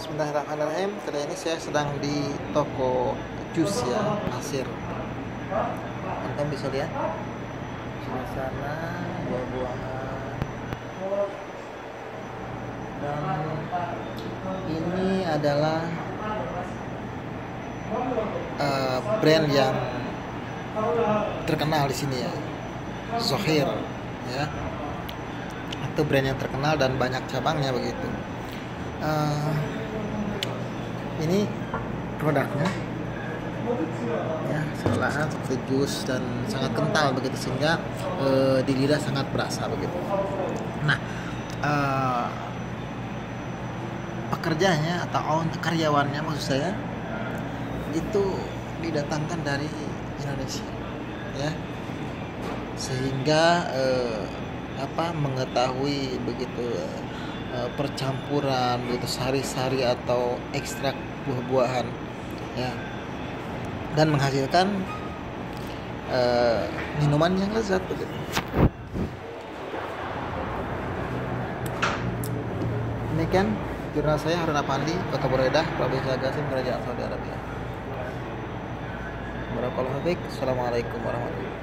Bismillahirrahmanirrahim. Kali ini saya sedang di toko jus ya, Nasir. Anda bisa lihat suasana buah-buahan. Dan ini adalah brand yang terkenal di sini ya, Zohir ya. Itu brand yang terkenal dan banyak cabangnya begitu. Ini produknya ya, olahan seperti jus dan sangat kental begitu, sehingga di lidah sangat berasa begitu. Nah, pekerjanya atau karyawannya maksud saya itu didatangkan dari Indonesia ya, sehingga mengetahui begitu percampuran begitu sari-sari atau ekstrak buah-buahan ya, dan menghasilkan minuman yang lezat begitu. Demikian jurnal saya, Harun Apandi, Kota Buraidah, Provinsi Agasim, Kerajaan Saudi Arabia. Barakallahu fiik. Assalamualaikum warahmatullahi wabarakatuh.